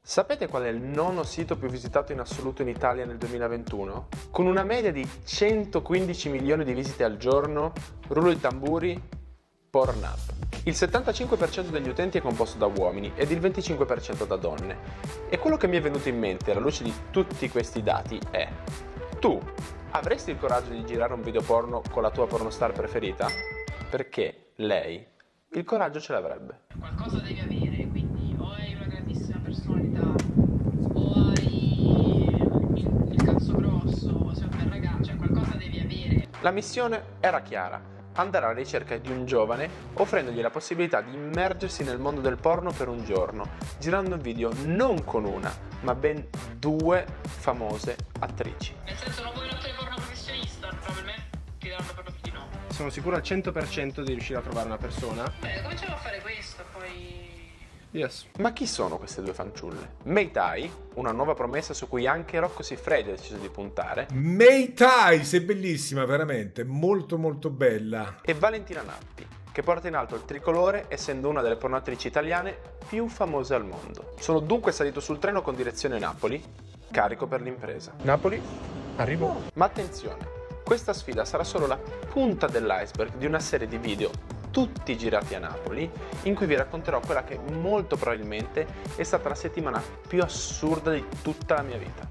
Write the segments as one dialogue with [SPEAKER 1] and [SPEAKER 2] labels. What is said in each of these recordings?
[SPEAKER 1] Sapete qual è il nono sito più visitato in assoluto in Italia nel 2021? Con una media di 115 milioni di visite al giorno, rullo i tamburi, Pornhub. Il 75% degli utenti è composto da uomini ed il 25% da donne. E quello che mi è venuto in mente alla luce di tutti questi dati è: tu avresti il coraggio di girare un video porno con la tua pornostar preferita? Perché lei il coraggio ce l'avrebbe.
[SPEAKER 2] Qualcosa devi avere, quindi o hai una grandissima personalità, o hai il cazzo grosso, o sei un bel ragazzo, cioè qualcosa devi avere.
[SPEAKER 1] La missione era chiara: andare alla ricerca di un giovane offrendogli la possibilità di immergersi nel mondo del porno per un giorno, girando un video non con una, ma ben 2 famose attrici.
[SPEAKER 2] Nel senso, non vuoi un attore porno professionista, probabilmente ti daranno per lo più di no.
[SPEAKER 3] Sono sicuro al 100% di riuscire a trovare una persona.
[SPEAKER 2] Cominciamo a fare questo, poi...
[SPEAKER 3] Yes.
[SPEAKER 1] Ma chi sono queste 2 fanciulle? Mei Tai, una nuova promessa su cui anche Rocco Siffredi ha deciso di puntare,
[SPEAKER 4] Mei Tai, sei bellissima, veramente, molto molto bella.
[SPEAKER 1] e Valentina Nappi, che porta in alto il tricolore essendo una delle pornoattrici italiane più famose al mondo. Sono dunque salito sul treno con direzione Napoli, carico per l'impresa.
[SPEAKER 3] Napoli, arrivo.
[SPEAKER 1] Ma attenzione, questa sfida sarà solo la punta dell'iceberg di una serie di video, tutti girati a Napoli, in cui vi racconterò quella che molto probabilmente è stata la settimana più assurda di tutta la mia vita.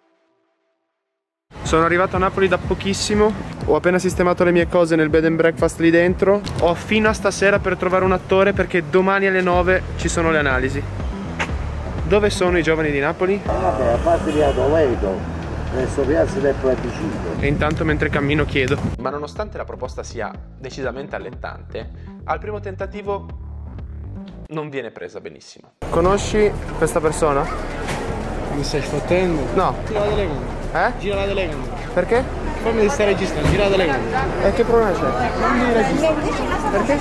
[SPEAKER 3] Sono arrivato a Napoli da pochissimo, ho appena sistemato le mie cose nel bed and breakfast lì dentro. Ho fino a stasera per trovare un attore perché domani alle 9 ci sono le analisi. Dove sono i giovani di Napoli?
[SPEAKER 5] Vabbè, a parte di Atoledo, verso Piazza del Plebiscito.
[SPEAKER 3] E intanto mentre cammino chiedo.
[SPEAKER 1] Ma nonostante la proposta sia decisamente allettante, al primo tentativo non viene presa benissimo.
[SPEAKER 3] Conosci questa persona?
[SPEAKER 6] Mi stai sfottendo?
[SPEAKER 3] No.
[SPEAKER 6] Gira la telecamera. Gira la telecamera.
[SPEAKER 3] Perché?
[SPEAKER 6] Fammi di stare registrando, gira la telecamera.
[SPEAKER 3] E che problema c'è?
[SPEAKER 6] Non mi registri.
[SPEAKER 3] Perché?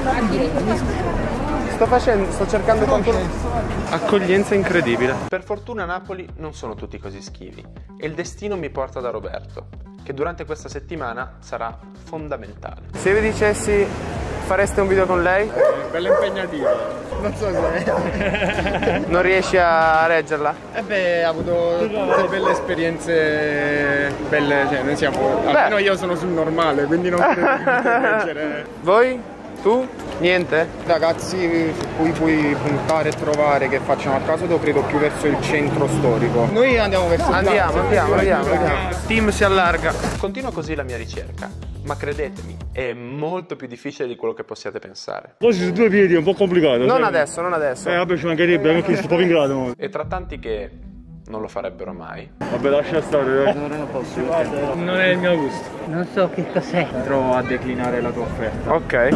[SPEAKER 3] Sto cercando qualcuno. Accoglienza incredibile.
[SPEAKER 1] Per fortuna a Napoli non sono tutti così schivi e il destino mi porta da Roberto, che durante questa settimana sarà fondamentale.
[SPEAKER 3] Se vi dicessi fareste un video con lei?
[SPEAKER 6] Bella impegnativa. Non so se...
[SPEAKER 3] Non riesci a reggerla?
[SPEAKER 6] beh, ho avuto delle belle esperienze belle, cioè noi siamo... Almeno io sono sul normale, quindi non credo di poter leggere.
[SPEAKER 3] Voi? Tu? Niente?
[SPEAKER 6] Ragazzi su cui puoi puntare e trovare che facciano a caso, io credo più verso il centro storico. Noi andiamo verso il
[SPEAKER 3] Andiamo. Team si allarga.
[SPEAKER 1] Continua così la mia ricerca, ma credetemi, è molto più difficile di quello che possiate pensare.
[SPEAKER 7] Oggi su 2 piedi è un po' complicato.
[SPEAKER 3] Non adesso.
[SPEAKER 7] Vabbè, ci mancherebbe, anche sto proprio in grado.
[SPEAKER 1] E tra tanti che non lo farebbero mai,
[SPEAKER 7] Vabbè, lascia stare.
[SPEAKER 6] Non è il mio gusto.
[SPEAKER 2] Non so che cos'è.
[SPEAKER 6] Andrò a declinare la tua offerta.
[SPEAKER 3] Ok.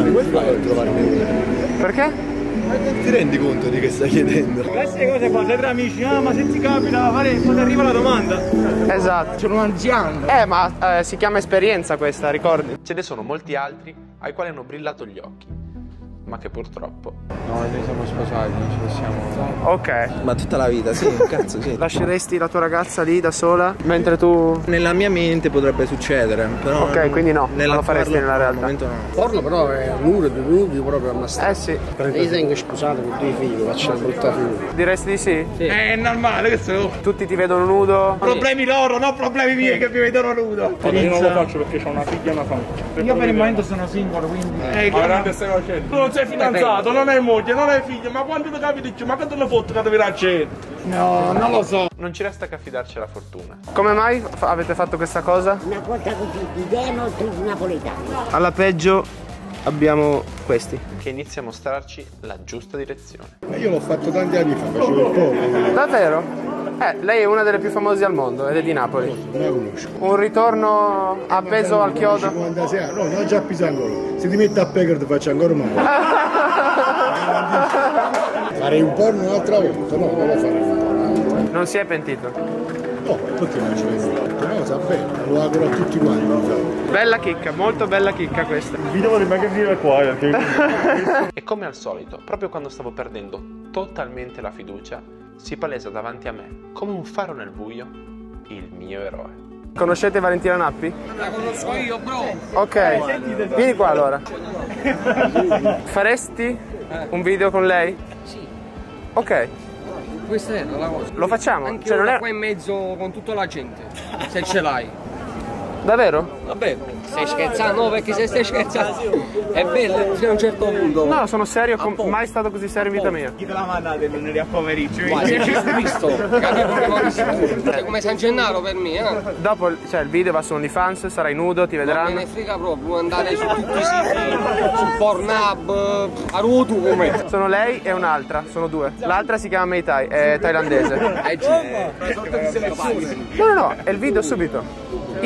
[SPEAKER 3] Perché?
[SPEAKER 5] Ma non ti rendi conto di che stai chiedendo?
[SPEAKER 7] Queste cose qua, sei tra amici, ma se ti capita quando arriva la domanda.
[SPEAKER 3] Esatto.
[SPEAKER 6] Sono un anziano.
[SPEAKER 3] Ma si chiama esperienza questa, ricordi?
[SPEAKER 1] ce ne sono molti altri ai quali hanno brillato gli occhi, ma che purtroppo
[SPEAKER 6] No, noi siamo sposati, non ci possiamo...
[SPEAKER 3] Ok.
[SPEAKER 5] Ma tutta la vita, sì, cazzo, sì.
[SPEAKER 3] Lasceresti la tua ragazza lì da sola mentre tu...
[SPEAKER 5] Nella mia mente potrebbe succedere, però...
[SPEAKER 3] Ok, quindi no, non lo faresti nella realtà.
[SPEAKER 5] Al momento no.
[SPEAKER 6] Porno però è nudo proprio ammazzato.
[SPEAKER 3] Sì.
[SPEAKER 6] Io tengo sposato con 2 figli, faccio una brutta figura.
[SPEAKER 3] Diresti di sì?
[SPEAKER 7] È normale, che sono
[SPEAKER 3] Tutti ti vedono nudo?
[SPEAKER 7] problemi loro, non problemi miei che mi vedono nudo.
[SPEAKER 6] Io non lo faccio perché ho una figlia e una famiglia. Io per il momento sono single, quindi...
[SPEAKER 7] Che stai facendo? Tu non sei fidanzato, non hai moglie, non hai figli, ma quando ti capiti giù, ma quando le foto che ti verrà a cena?
[SPEAKER 6] No, non lo so.
[SPEAKER 1] non ci resta che affidarci alla fortuna.
[SPEAKER 3] Come mai avete fatto questa cosa?
[SPEAKER 8] Una cosa così di demo napoletano.
[SPEAKER 3] Alla peggio abbiamo questi.
[SPEAKER 1] Che inizia a mostrarci la giusta direzione.
[SPEAKER 5] Io l'ho fatto tanti anni fa, facevo il poco.
[SPEAKER 3] Davvero? Lei è una delle più famose al mondo ed è di Napoli.
[SPEAKER 5] Non la conosco.
[SPEAKER 3] Un ritorno appeso al chiodo.
[SPEAKER 5] 56 anni, no, non già a Pisangolo. Se ti metti a Pecor ti faccio ancora male. Farei un porno un'altra volta, no, non lo farei un porno.
[SPEAKER 3] Non si è pentito?
[SPEAKER 5] No, perché non ci penso? No, sa bene, lo auguro a tutti quanti.
[SPEAKER 3] Bella chicca, molto bella chicca questa.
[SPEAKER 7] Il video potrebbe anche finire qua.
[SPEAKER 1] E come al solito, proprio quando stavo perdendo totalmente la fiducia, si palesa davanti a me, come un faro nel buio, il mio eroe.
[SPEAKER 3] Conoscete Valentina Nappi?
[SPEAKER 2] La conosco io, bro.
[SPEAKER 3] Ok, vieni qua allora. Faresti un video con lei?
[SPEAKER 2] Sì.
[SPEAKER 3] Ok,
[SPEAKER 9] questa era la cosa.
[SPEAKER 3] Lo facciamo?
[SPEAKER 9] Anche
[SPEAKER 3] Cioè, non è...
[SPEAKER 9] qua in mezzo con tutta la gente, se ce l'hai.
[SPEAKER 3] Davvero?
[SPEAKER 9] Vabbè, stai scherzando? No, perché se stai scherzando è bello fino a un certo punto.
[SPEAKER 3] No, sono serio, mai stato così serio in vita mia.
[SPEAKER 6] Chi te la mandate non eri a povericcio?
[SPEAKER 9] Guarda, sei visto, è come San Gennaro per me, eh?
[SPEAKER 3] Dopo, cioè, il video va su OnlyFans, sarai nudo, ti vedranno.
[SPEAKER 9] Non me ne frega proprio, puoi andare su tutti i siti, su Pornhub, a ruotu come.
[SPEAKER 3] Sono lei e un'altra, sono due. L'altra si chiama Mei Tai, è thailandese. No, è il video subito.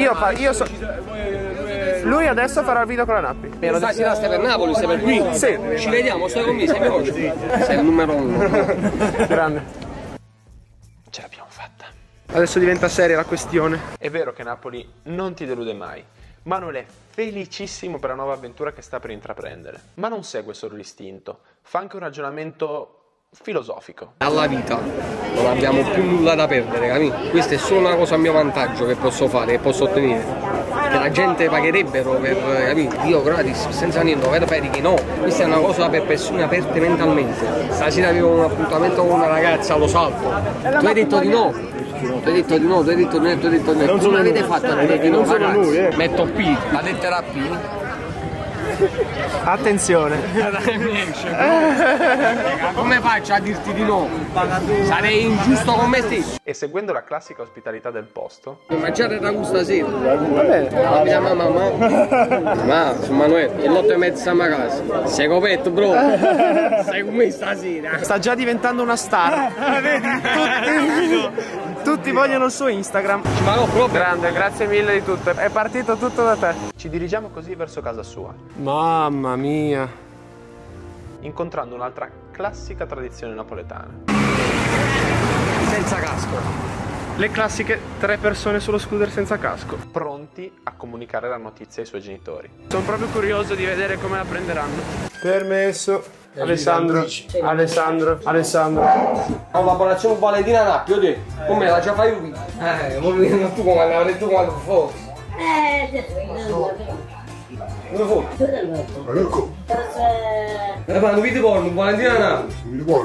[SPEAKER 3] Lui adesso farà il video con la Nappi.
[SPEAKER 9] Stasera stai per Napoli, stai per qui?
[SPEAKER 3] Sì.
[SPEAKER 9] Ci vediamo, stai con me, sei mio oggi. Sei il numero 1.
[SPEAKER 3] Grande.
[SPEAKER 1] Ce l'abbiamo fatta.
[SPEAKER 3] Adesso diventa seria la questione.
[SPEAKER 1] È vero che Napoli non ti delude mai. Manuel è felicissimo per la nuova avventura che sta per intraprendere. Ma non segue solo l'istinto, fa anche un ragionamento filosofico.
[SPEAKER 9] Alla vita non abbiamo più nulla da perdere, capito? Questa è solo una cosa a mio vantaggio che posso fare, che posso ottenere. Che la gente pagherebbero per, capito? Io gratis, senza niente, vedo che no. Questa è una cosa per persone aperte mentalmente. Stasera avevo un appuntamento con una ragazza allo salto. Tu hai detto di no. Tu hai detto di no, tu hai detto di no, tu hai detto di no. Non avete fatto a dire di no, ragazzi. Metto P, la lettera P.
[SPEAKER 3] Attenzione.
[SPEAKER 9] Come faccio a dirti di no? Sarei ingiusto con me stesso.
[SPEAKER 1] E seguendo la classica ospitalità del posto,
[SPEAKER 9] Devo mangiare il ragù stasera.
[SPEAKER 3] Va bene.
[SPEAKER 9] Mi chiama mamma. Ma sono Manuel, è l'8:30 a casa. Sei coperto, bro. Sei con me stasera.
[SPEAKER 3] Sta già diventando una star. Tutti vogliono il suo Instagram.
[SPEAKER 9] Ma no, proprio.
[SPEAKER 3] Grande, grazie mille di tutto. È partito tutto da te.
[SPEAKER 1] ci dirigiamo così verso casa sua,
[SPEAKER 3] Mamma mia.
[SPEAKER 1] incontrando un'altra classica tradizione napoletana.
[SPEAKER 9] Senza casco.
[SPEAKER 3] Le classiche 3 persone sullo scooter senza casco.
[SPEAKER 1] Pronti a comunicare la notizia ai suoi genitori.
[SPEAKER 3] Sono proprio curioso di vedere come la prenderanno. Permesso. Alessandro.
[SPEAKER 9] Collaborazione con Valentina Nappi, te. Come la già fai qui? Tu come la detto quando fosse. Dove fosse? Fanno video porno, Valentina Nappi.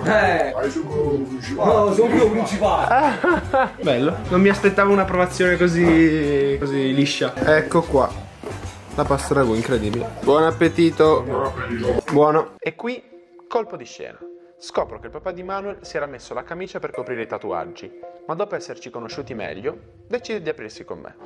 [SPEAKER 9] No, sono io principale.
[SPEAKER 3] Bello. Non mi aspettavo un'approvazione così liscia. Ecco qua. La pasta ragù, incredibile. Buon appetito. Buono.
[SPEAKER 1] E qui, colpo di scena. Scopro che il papà di Manuel si era messo la camicia per coprire i tatuaggi, ma dopo esserci conosciuti meglio, decide di aprirsi con me.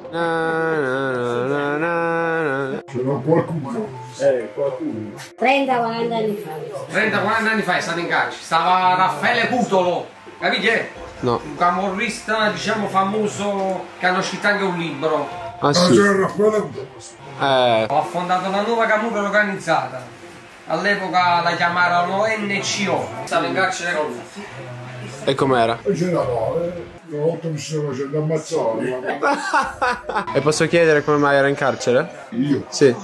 [SPEAKER 5] Ce n'ho qualcuno. Qualcuno.
[SPEAKER 8] 30-40 anni fa.
[SPEAKER 9] 30-40 anni fa è stato in carcere. Stava Raffaele Cutolo, capite?
[SPEAKER 3] No.
[SPEAKER 9] Un camorrista, diciamo, famoso, che hanno scritto anche un libro.
[SPEAKER 3] Ah sì.
[SPEAKER 5] C'era Raffaele Cutolo.
[SPEAKER 9] Ho fondato una nuova camorra organizzata. All'epoca la chiamarono NCO. Stavo in carcere con lui.
[SPEAKER 3] E com'era?
[SPEAKER 5] C'era una volta mi stavo facendo ammazzare.
[SPEAKER 3] E posso chiedere come mai era in carcere?
[SPEAKER 5] Io?
[SPEAKER 3] Sì.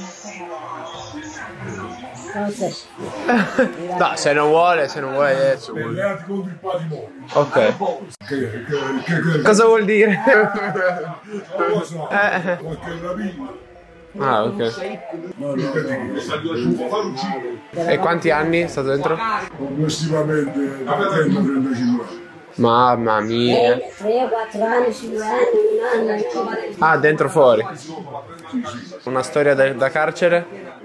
[SPEAKER 8] Non so.
[SPEAKER 3] No, se non vuole adesso.
[SPEAKER 5] Per reati contro il patrimonio.
[SPEAKER 3] Ok.
[SPEAKER 5] Che
[SPEAKER 3] Cosa vuol dire?
[SPEAKER 5] non lo so. Qualche rapina.
[SPEAKER 3] Ah, ok.
[SPEAKER 5] No,
[SPEAKER 3] E quanti anni è stato dentro?
[SPEAKER 5] complessivamente 30-35 anni.
[SPEAKER 3] Mamma mia.
[SPEAKER 8] 3-4 anni, 5 anni, 1 anno.
[SPEAKER 3] Ah, dentro fuori. Una storia da carcere?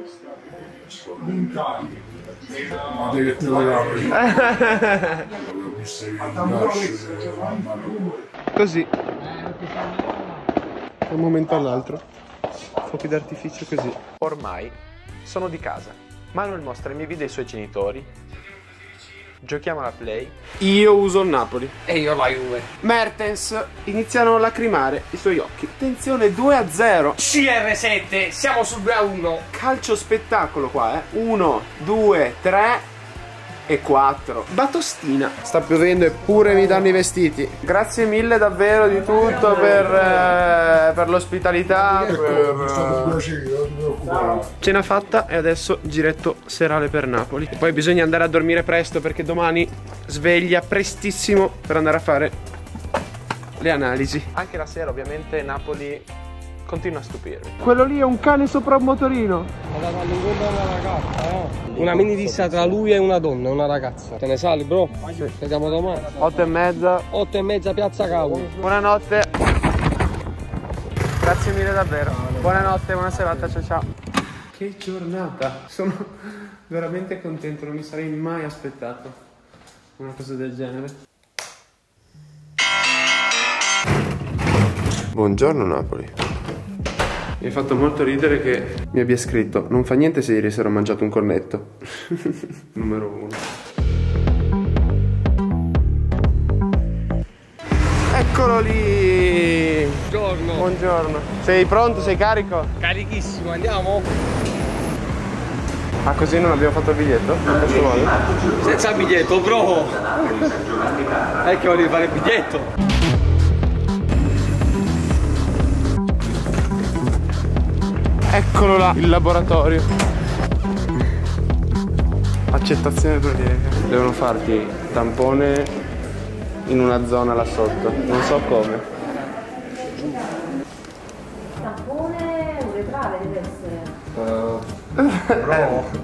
[SPEAKER 5] Ma che te lo capi?
[SPEAKER 3] Così. Da un momento all'altro. Fuochi d'artificio così.
[SPEAKER 1] Ormai sono di casa. Manuel mostra i miei video ai suoi genitori. Giochiamo alla Play.
[SPEAKER 3] Io uso il Napoli.
[SPEAKER 9] E io la Juve.
[SPEAKER 3] Mertens iniziano a lacrimare i suoi occhi. Attenzione, 2-0.
[SPEAKER 9] CR7, siamo sul 2-1.
[SPEAKER 3] Calcio spettacolo qua, 1, 2, 3 e 4. Batostina. Sta piovendo eppure mi danno i vestiti. Grazie mille davvero di tutto per l'ospitalità.
[SPEAKER 5] È stato un piacere, non ti preoccupare.
[SPEAKER 3] Cena fatta e adesso giretto serale per Napoli. E poi bisogna andare a dormire presto perché domani sveglia prestissimo per andare a fare le analisi.
[SPEAKER 1] Anche la sera ovviamente Napoli continua a stupirmi.
[SPEAKER 3] Quello lì è un cane sopra un motorino.
[SPEAKER 9] Una mini dissa tra lui e una donna, una ragazza. Te ne sali, bro? Sì. Vediamo domani.
[SPEAKER 3] 8:30.
[SPEAKER 9] 8:30 Piazza Cavo.
[SPEAKER 3] Buonanotte. Grazie mille davvero. Buonanotte, buona serata, ciao ciao. Che giornata. Sono veramente contento, non mi sarei mai aspettato una cosa del genere. Buongiorno Napoli. Mi ha fatto molto ridere che mi abbia scritto: non fa niente se ieri sera ho mangiato un cornetto. Numero 1. Eccolo lì.
[SPEAKER 9] Buongiorno.
[SPEAKER 3] Buongiorno. Sei pronto? Sei carico?
[SPEAKER 9] Carichissimo, andiamo?
[SPEAKER 3] Ah, così non abbiamo fatto il biglietto? Questo vuole?
[SPEAKER 9] Senza biglietto, bro. È che volevi fare il biglietto.
[SPEAKER 3] Eccolo là, il laboratorio. Accettazione proteica. Devono farti tampone in una zona là sotto. Non so come.
[SPEAKER 10] Tampone uretrale deve essere.
[SPEAKER 9] Bro.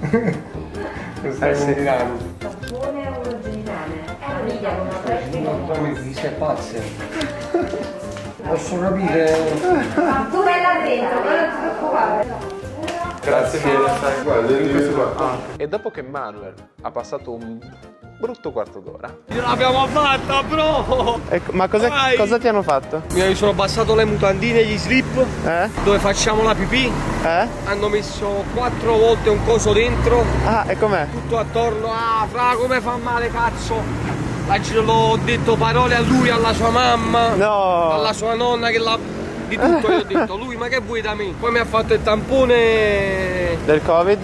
[SPEAKER 3] Sì.
[SPEAKER 10] Tampone urogenitale. È una miglia con una pelle.
[SPEAKER 9] Mi sei pazze. Posso capire?
[SPEAKER 10] Ma tu vai là dentro, non ti preoccupare.
[SPEAKER 3] Grazie mille.
[SPEAKER 1] E dopo che Manuel ha passato un brutto quarto d'ora,
[SPEAKER 9] L'abbiamo fatta, bro!
[SPEAKER 3] Ecco, ma cosa ti hanno fatto?
[SPEAKER 9] Mi sono abbassato le mutandine e gli slip dove facciamo la pipì. Hanno messo 4 volte un coso dentro.
[SPEAKER 3] Ah, e com'è?
[SPEAKER 9] Tutto attorno. Ah, fra, come fa male, cazzo! L'ho detto parole a lui, alla sua mamma,
[SPEAKER 3] no,
[SPEAKER 9] alla sua nonna che l'ha... Di tutto io ho detto, lui ma che vuoi da me? Poi mi ha fatto il tampone
[SPEAKER 3] del Covid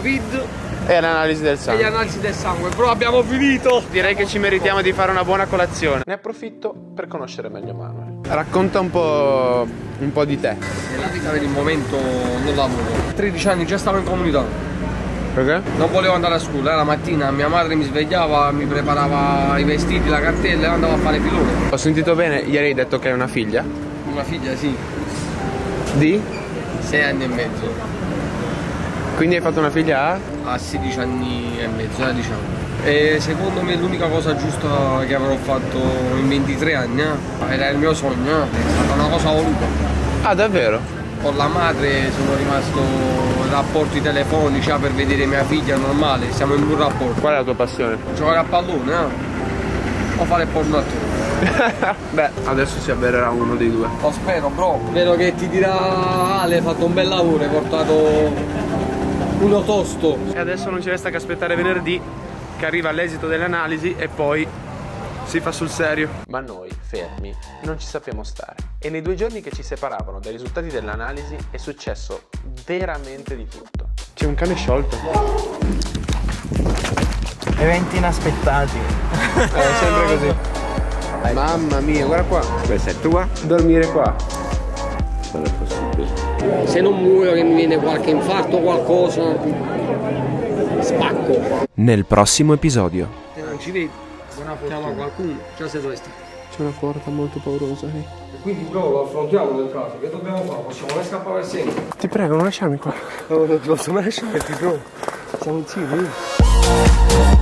[SPEAKER 3] e l'analisi del sangue.
[SPEAKER 9] E l'analisi del sangue, però abbiamo finito.
[SPEAKER 3] Direi che ci meritiamo di fare una buona colazione.
[SPEAKER 1] ne approfitto per conoscere meglio Manuel.
[SPEAKER 3] Racconta un po' di te.
[SPEAKER 9] Nella vita per il momento non lavoro. A 13 anni già stavo in comunità.
[SPEAKER 3] Perché?
[SPEAKER 9] Non volevo andare a scuola, la mattina mia madre mi svegliava, mi preparava i vestiti, la cartella e andavo a fare filone.
[SPEAKER 3] Ho sentito bene, ieri hai detto che hai una figlia?
[SPEAKER 9] Una figlia, sì.
[SPEAKER 3] Di?
[SPEAKER 9] 6 anni e mezzo.
[SPEAKER 3] Quindi hai fatto una figlia
[SPEAKER 9] a 16 anni e mezzo, diciamo. E secondo me l'unica cosa giusta che avrò fatto in 23 anni era il mio sogno, è stata una cosa voluta.
[SPEAKER 3] Ah, davvero?
[SPEAKER 9] Con la madre sono rimasto in rapporti telefonici per vedere mia figlia normale, siamo in un rapporto.
[SPEAKER 3] Qual è la tua passione?
[SPEAKER 9] Giocare a pallone, o fare il porno attore.
[SPEAKER 3] Beh, adesso si avvererà uno dei due.
[SPEAKER 9] Lo spero, bro. Spero che ti dirà Ale, hai fatto un bel lavoro, hai portato uno tosto.
[SPEAKER 3] E adesso non ci resta che aspettare venerdì, che arriva l'esito dell'analisi e poi si fa sul serio.
[SPEAKER 1] Ma noi, fermi, non ci sappiamo stare. E nei 2 giorni che ci separavano dai risultati dell'analisi è successo veramente di tutto.
[SPEAKER 3] C'è un cane sciolto.
[SPEAKER 6] Eventi inaspettati.
[SPEAKER 3] Sempre così. Mamma mia, guarda qua.
[SPEAKER 6] Questa è tua?
[SPEAKER 3] Dormire qua.
[SPEAKER 6] Non è possibile.
[SPEAKER 9] Se non muoio che mi viene qualche infarto o qualcosa, spacco.
[SPEAKER 11] Nel prossimo episodio.
[SPEAKER 9] Se non ci vedi, chiama qualcuno, già sei dove sta.
[SPEAKER 3] C'è una porta molto paurosa.
[SPEAKER 9] E quindi bro, lo affrontiamo nel caso, che dobbiamo fare? Possiamo mai scappare per sempre?
[SPEAKER 3] Ti prego, non lasciarmi qua.
[SPEAKER 9] Non posso mai lasciarti, bro. Siamo insieme.